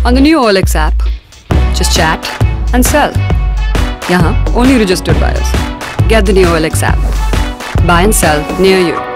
On the new OLX app, just chat and sell. Yahan, only registered buyers. Get the new OLX app. Buy and sell near you.